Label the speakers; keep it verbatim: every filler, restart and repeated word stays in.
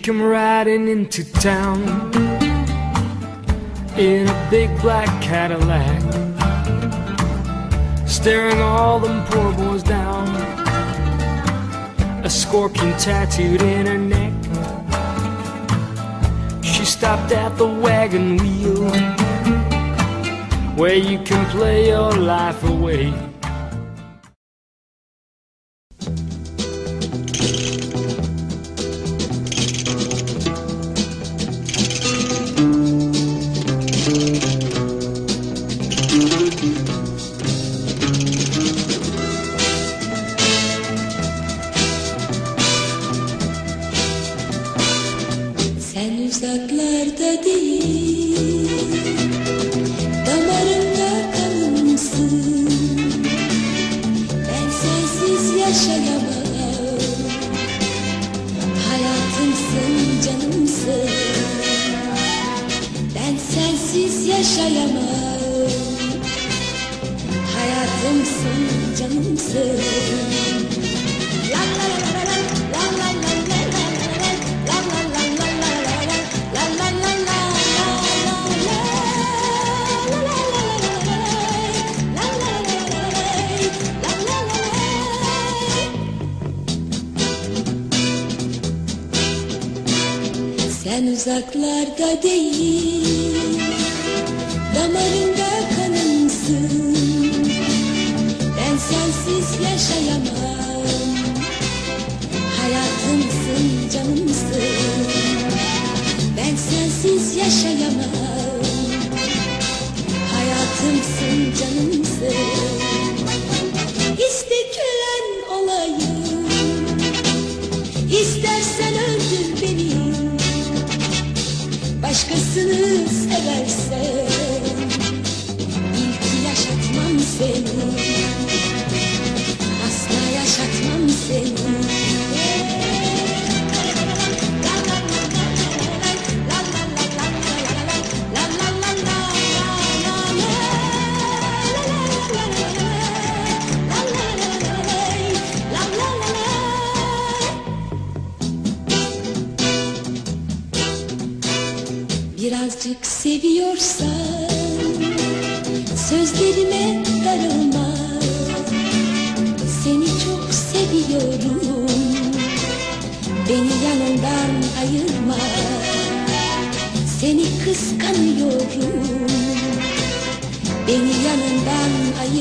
Speaker 1: come riding into town in a big black Cadillac, staring all them poor boys down, a scorpion tattooed in her neck. She stopped at the wagon wheel where you can play your life away.
Speaker 2: Sen uzaklarda değil, damarında kanımsın. Ben sensiz yaşayamam, hayatımsın, canımsın. Ben sensiz yaşayamam, hayatımsın, canımsın. La la la la la la la la la la la la la Sen uzaklarda değil, damarında kanımsın. Ben sensiz yaşayamam, hayatımsın, canımsın. Ben sensiz yaşayamam, hayatımsın, canımsın. İsteklen olayım, istersen öldür beni. Başkasını seversen ilk yaşatmam seni, asla yaşatmam seni. Birazcık seviyorsan sözlerime darılma. Seni çok seviyorum, beni yanından ayırma. Seni kıskanıyorum, beni yanından ayırma.